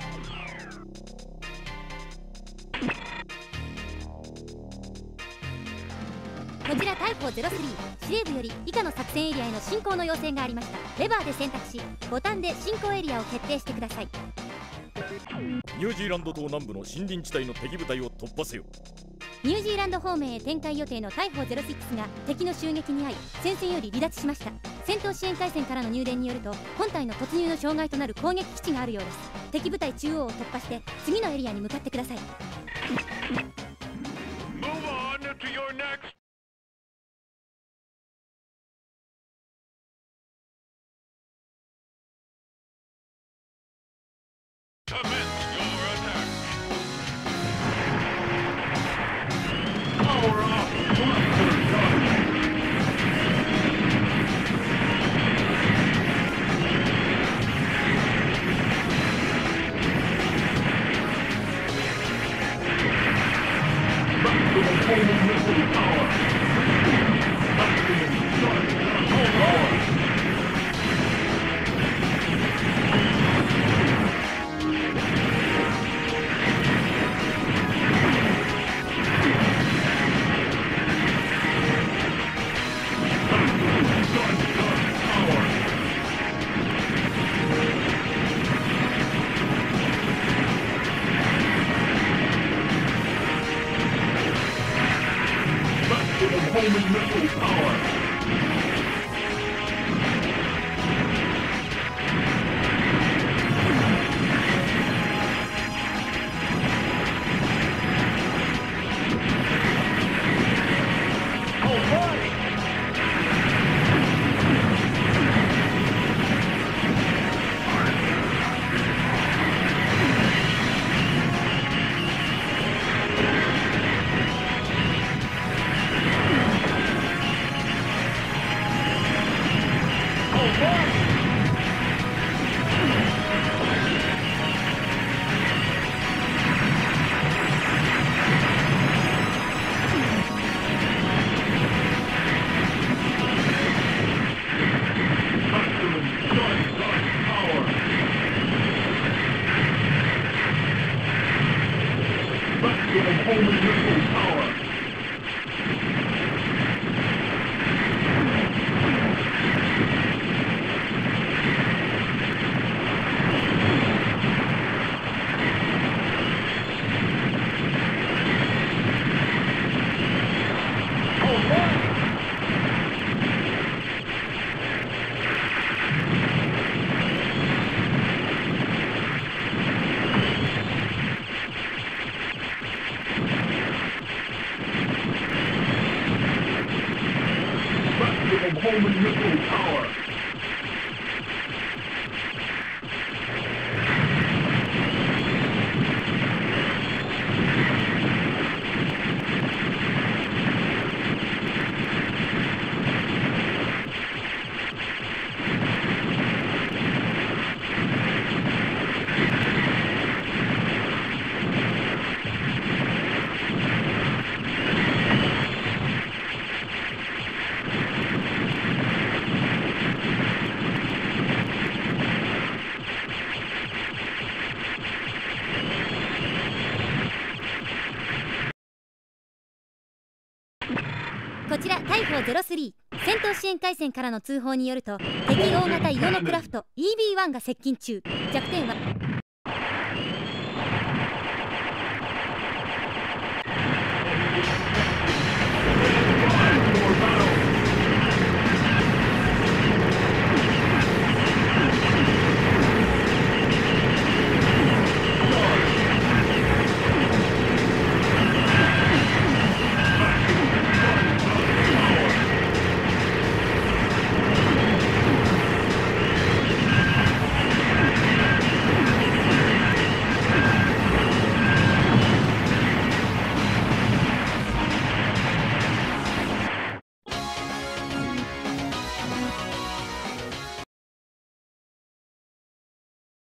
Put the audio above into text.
こちら逮捕03司令部より以下の作戦エリアへの進行の要請がありました。レバーで選択しボタンで進行エリアを決定してください。 ニュージーランド島南部の森林地帯の敵部隊を突破せよ。 ニュージーランド方面へ展開予定の大砲06が敵の襲撃に遭い戦線より離脱しました。戦闘支援回線からの入電によると本体の突入の障害となる攻撃基地があるようです。敵部隊中央を突破して次のエリアに向かってください。こちら大砲03戦闘支援回線からの通報によると敵大型イオノクラフト EB1 が接近中。弱点は